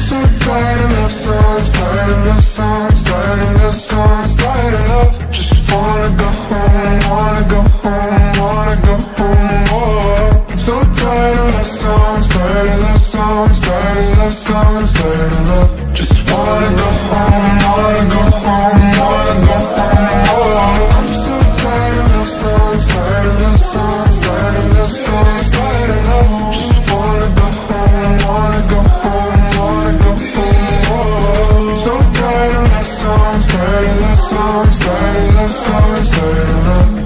so tired of love songs, tired of love songs, tired of love songs, tired of love. Just wanna go home, wanna go home, wanna go home. Oh, so tired of love songs, tired of love songs, tired of love songs, tired of love. Just wanna go home, wanna go home, wanna go home. Oh, I'm so tired of love songs, tired of love songs, tired of love songs, tired of love. Just wanna go home, wanna go home, wanna go home. Oh, so tired of love songs, tired of love songs, tired of love songs, tired of love.